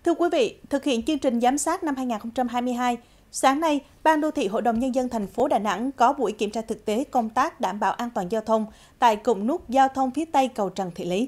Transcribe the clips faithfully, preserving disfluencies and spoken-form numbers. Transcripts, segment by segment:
Thưa quý vị, thực hiện chương trình giám sát năm hai nghìn không trăm hai mươi hai, sáng nay, Ban Đô thị Hội đồng Nhân dân thành phố Đà Nẵng có buổi kiểm tra thực tế công tác đảm bảo an toàn giao thông tại cụm nút giao thông phía Tây cầu Trần Thị Lý.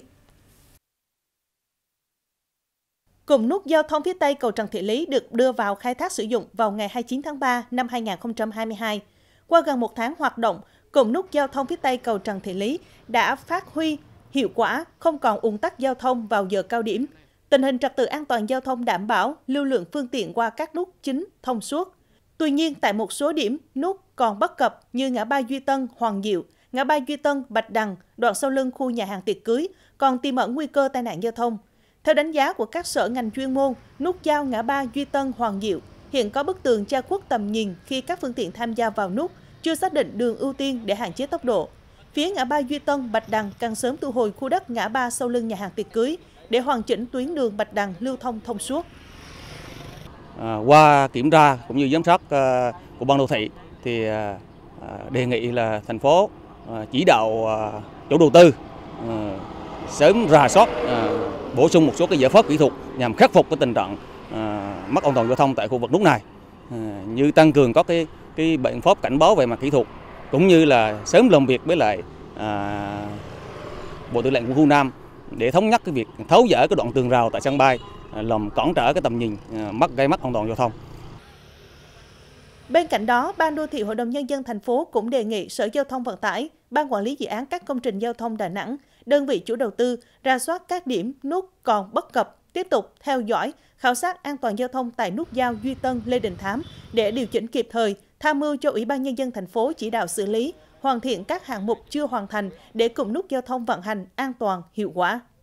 Cụm nút giao thông phía Tây cầu Trần Thị Lý được đưa vào khai thác sử dụng vào ngày hai mươi chín tháng ba năm hai nghìn không trăm hai mươi hai. Qua gần một tháng hoạt động, cụm nút giao thông phía Tây cầu Trần Thị Lý đã phát huy hiệu quả, không còn ùn tắc giao thông vào giờ cao điểm. Tình hình trật tự an toàn giao thông đảm bảo, lưu lượng phương tiện qua các nút chính thông suốt. Tuy nhiên, tại một số điểm, nút còn bất cập như ngã ba Duy Tân, Hoàng Diệu, ngã ba Duy Tân, Bạch Đằng, đoạn sau lưng khu nhà hàng tiệc cưới, còn tiềm ẩn nguy cơ tai nạn giao thông. Theo đánh giá của các sở ngành chuyên môn, nút giao ngã ba Duy Tân, Hoàng Diệu hiện có bức tường che khuất tầm nhìn khi các phương tiện tham gia vào nút, chưa xác định đường ưu tiên để hạn chế tốc độ. Phía ngã ba Duy Tân, Bạch Đằng cần sớm thu hồi khu đất ngã ba sau lưng nhà hàng tiệc cưới để hoàn chỉnh tuyến đường Bạch Đằng lưu thông thông suốt. À, qua kiểm tra cũng như giám sát uh, của Ban Đô thị thì uh, đề nghị là thành phố uh, chỉ đạo uh, chủ đầu tư uh, sớm rà soát, uh, bổ sung một số cái giải pháp kỹ thuật nhằm khắc phục cái tình trạng uh, mất an toàn giao thông tại khu vực nút này, uh, như tăng cường các cái cái biện pháp cảnh báo về mặt kỹ thuật, cũng như là sớm làm việc với lại uh, Bộ Tư lệnh Quân khu Nam để thống nhất cái việc tháo dỡ cái đoạn tường rào tại sân bay, làm cản trở cái tầm nhìn, mất gây mất an toàn giao thông. Bên cạnh đó, Ban Đô thị Hội đồng Nhân dân thành phố cũng đề nghị Sở Giao thông Vận tải, Ban Quản lý Dự án các công trình giao thông Đà Nẵng, đơn vị chủ đầu tư rà soát các điểm nút còn bất cập, tiếp tục theo dõi, khảo sát an toàn giao thông tại nút giao Duy Tân, Lê Đình Thám để điều chỉnh kịp thời, tham mưu cho Ủy ban Nhân dân thành phố chỉ đạo xử lý, hoàn thiện các hạng mục chưa hoàn thành để cụm nút giao thông vận hành an toàn, hiệu quả.